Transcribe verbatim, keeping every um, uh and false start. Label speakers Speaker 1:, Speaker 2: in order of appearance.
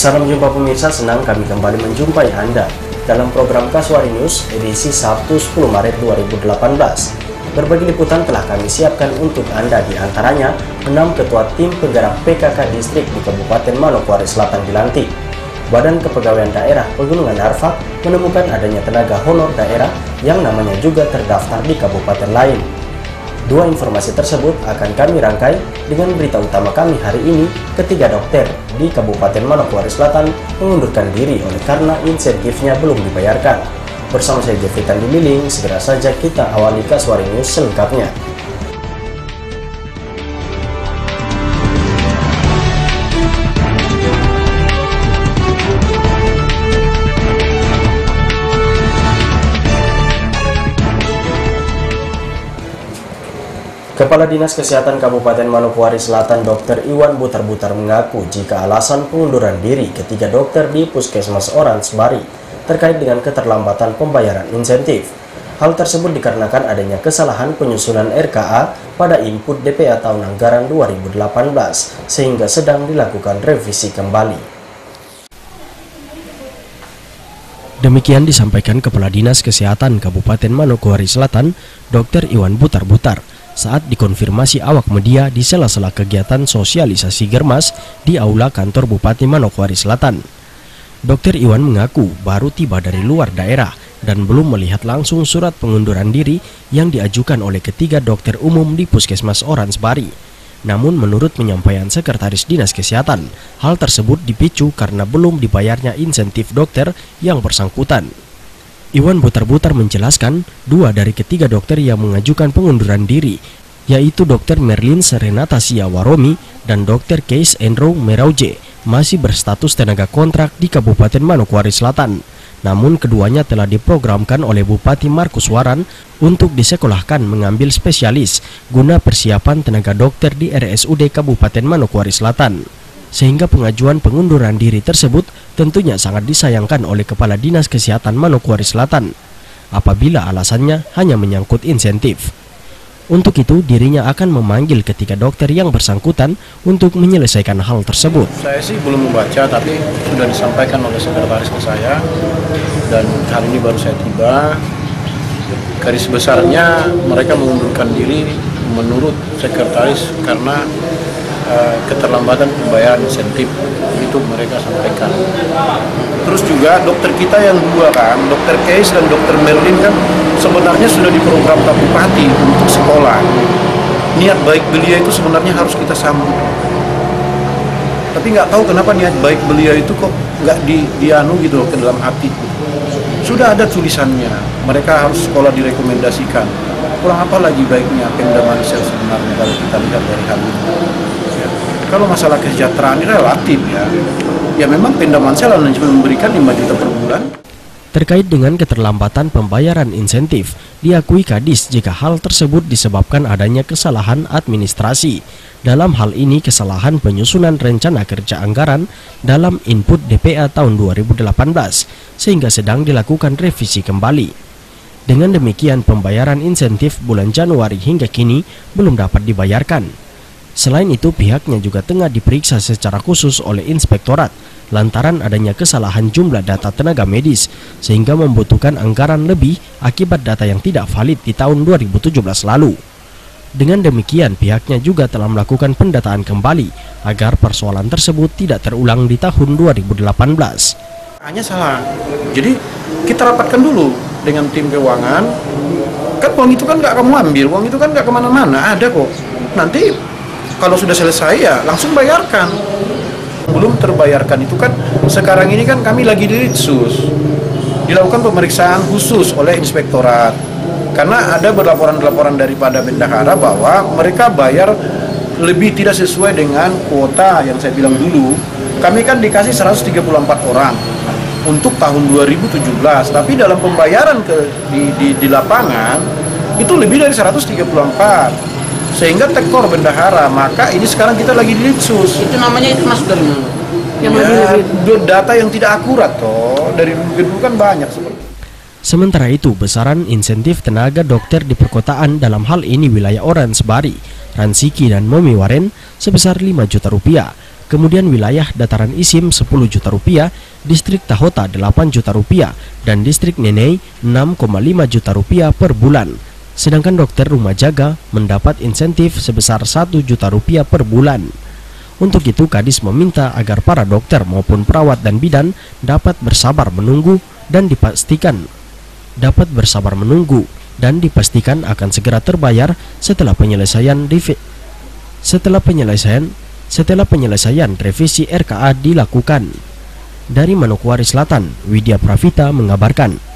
Speaker 1: Salam jumpa pemirsa, senang kami kembali menjumpai Anda dalam program Kasuari News edisi Sabtu sepuluh Maret dua ribu delapan belas. Berbagai liputan telah kami siapkan untuk Anda, diantaranya enam ketua tim penggerak P K K distrik di Kabupaten Manokwari Selatan dilantik. Badan Kepegawaian Daerah Pegunungan Arfak menemukan adanya tenaga honor daerah yang namanya juga terdaftar di kabupaten lain. Dua informasi tersebut akan kami rangkai dengan berita utama kami hari ini. Ketiga dokter di Kabupaten Manokwari Selatan mengundurkan diri oleh karena insentifnya belum dibayarkan. Bersama saya Jeffrey Tandibiling, segera saja kita awali Kasuari News selengkapnya. Kepala Dinas Kesehatan Kabupaten Manokwari Selatan Dokter Iwan Butar-Butar mengaku jika alasan pengunduran diri ketiga dokter di Puskesmas Orange Bari terkait dengan keterlambatan pembayaran insentif. Hal tersebut dikarenakan adanya kesalahan penyusunan R K A pada input D P A tahun anggaran dua ribu delapan belas sehingga sedang dilakukan revisi kembali. Demikian disampaikan Kepala Dinas Kesehatan Kabupaten Manokwari Selatan Dokter Iwan Butar-Butar saat dikonfirmasi awak media di sela-sela kegiatan sosialisasi Germas di Aula Kantor Bupati Manokwari Selatan. Dokter Iwan mengaku baru tiba dari luar daerah dan belum melihat langsung surat pengunduran diri yang diajukan oleh ketiga dokter umum di Puskesmas Orange Bari. Namun menurut penyampaian Sekretaris Dinas Kesehatan, hal tersebut dipicu karena belum dibayarnya insentif dokter yang bersangkutan. Iwan Butar-Butar menjelaskan, dua dari ketiga dokter yang mengajukan pengunduran diri, yaitu Dokter Merlin Serenata Siawaromi dan Dokter Keis Enro Merauje, masih berstatus tenaga kontrak di Kabupaten Manokwari Selatan. Namun keduanya telah diprogramkan oleh Bupati Markus Waran untuk disekolahkan mengambil spesialis guna persiapan tenaga dokter di R S U D Kabupaten Manokwari Selatan. Sehingga pengajuan pengunduran diri tersebut tentunya sangat disayangkan oleh Kepala Dinas Kesehatan Manokwari Selatan apabila alasannya hanya menyangkut insentif. Untuk itu dirinya akan memanggil ketiga dokter yang bersangkutan untuk menyelesaikan hal tersebut.
Speaker 2: Saya sih belum membaca, tapi sudah disampaikan oleh sekretaris ke saya dan hari ini baru saya tiba. Garis besarnya mereka mengundurkan diri menurut sekretaris karena Uh, keterlambatan pembayaran insentif, itu mereka sampaikan. Terus juga dokter kita yang dua kan, Dokter Keis dan Dokter Merlin kan sebenarnya sudah diprogram Pak Bupati untuk sekolah. Niat baik beliau itu sebenarnya harus kita sambut. Tapi nggak tahu kenapa niat baik beliau itu kok nggak di, dianu gitu loh, ke dalam hati. Sudah ada tulisannya, mereka harus sekolah direkomendasikan. Kurang apa lagi baiknya Pemda Mansel sebenarnya kalau kita lihat dari hal ini. Ya. Kalau masalah kesejahteraan ini relatif ya, ya memang Pemda Mansel hanya memberikan lima juta per bulan.
Speaker 1: Terkait dengan keterlambatan pembayaran insentif, diakui Kadis jika hal tersebut disebabkan adanya kesalahan administrasi. Dalam hal ini kesalahan penyusunan rencana kerja anggaran dalam input D P A tahun dua ribu delapan belas, sehingga sedang dilakukan revisi kembali. Dengan demikian pembayaran insentif bulan Januari hingga kini belum dapat dibayarkan. Selain itu pihaknya juga tengah diperiksa secara khusus oleh Inspektorat lantaran adanya kesalahan jumlah data tenaga medis sehingga membutuhkan anggaran lebih akibat data yang tidak valid di tahun dua ribu tujuh belas lalu. Dengan demikian pihaknya juga telah melakukan pendataan kembali agar persoalan tersebut tidak terulang di tahun dua ribu delapan belas.
Speaker 2: Hanya salah. Jadi kita rapatkan dulu dengan tim keuangan. Kan uang itu kan nggak kamu ambil, uang itu kan nggak kemana-mana, ada kok. Nanti kalau sudah selesai ya langsung bayarkan. Belum terbayarkan itu kan sekarang ini kan kami lagi di Ritsus. Dilakukan pemeriksaan khusus oleh Inspektorat. Karena ada berlaporan-laporan daripada bendahara bahwa mereka bayar lebih tidak sesuai dengan kuota yang saya bilang dulu. Kami kan dikasih seratus tiga puluh empat orang untuk tahun dua ribu tujuh belas, tapi dalam pembayaran ke di, di, di lapangan itu lebih dari seratus tiga puluh empat. Sehingga tekor bendahara, maka ini sekarang kita lagi di Litsus.
Speaker 3: Itu namanya itu masuk dari mana?
Speaker 2: Yang ya, data yang tidak akurat toh, dari dulu kan banyak seperti.
Speaker 1: Sementara itu, besaran insentif tenaga dokter di perkotaan dalam hal ini wilayah Orange Bari, Ransiki dan Momi Waren sebesar lima juta rupiah Kemudian wilayah Dataran Isim sepuluh juta rupiah, distrik Tahota delapan juta rupiah, dan distrik Nenei enam koma lima juta rupiah per bulan. Sedangkan dokter rumah jaga mendapat insentif sebesar satu juta rupiah per bulan. Untuk itu Kadis meminta agar para dokter maupun perawat dan bidan dapat bersabar menunggu dan dipastikan dapat bersabar menunggu dan dipastikan akan segera terbayar setelah penyelesaian setelah penyelesaian setelah penyelesaian revisi R K A dilakukan. Dari Manokwari Selatan, Widya Pravita mengabarkan.